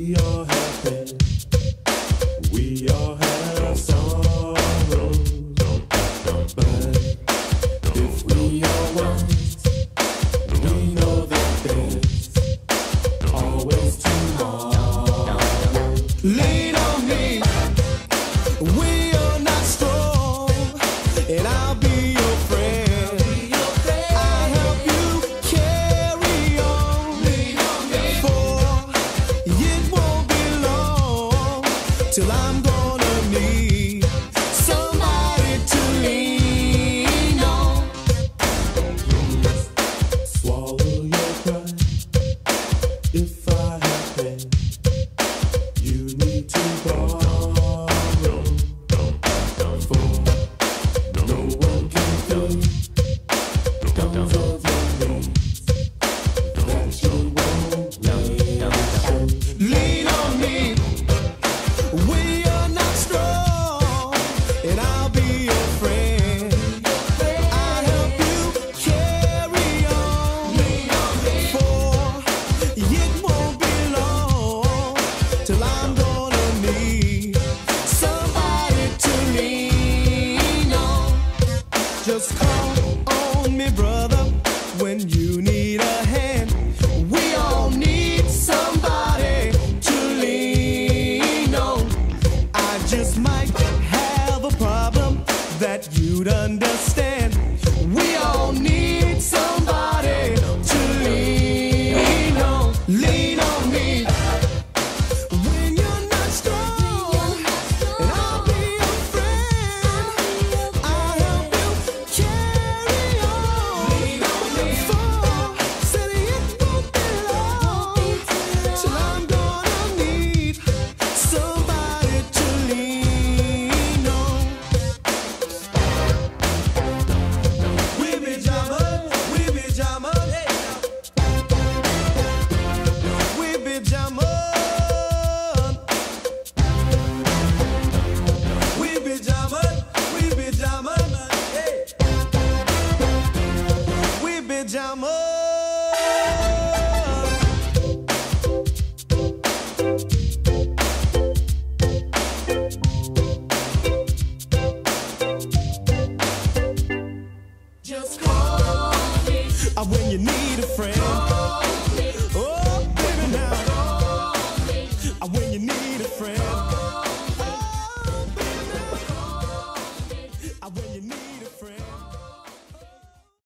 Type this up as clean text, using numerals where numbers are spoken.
We all have pain. We all have sorrow. But if we are wise, we know that there's always tomorrow. Lean on me. We are not strong, and I'll be your friend. I'll help you carry on. For it won't be long till I'm gonna need somebody to lean on. Swallow your pride. If I have pain, you need to borrow. For no one can fill guns of your needs that you won't need. Lean on me. We are not strong, and I'll be your friend. I'll help you carry on. For it won't be long till I'm gonna need somebody to lean on. Just call on me, brother, when you need a hand. We all need somebody to lean on. I just might have a problem that you'd understand. We all need somebody to lean on. Lean on me. When you're not strong, and I'll be your friend. I'll help you carry on. Lean on me. For said it won't be long till I'm gonna need somebody to lean on. We be jamming, hey. We be jamming. We be jamming, hey. We be jamming. Just call me when you need a friend.